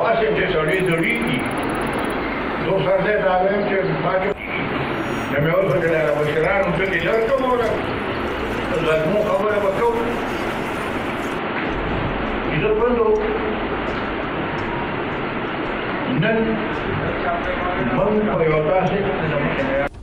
هسې چې سړی زړېږي نو سر دی دا وایم چې پاتې نو مې وسوچل هغه مشرانو ته دې لږ کوم غږمو خبره به کوو عزتمندو نن موږ په یو داسې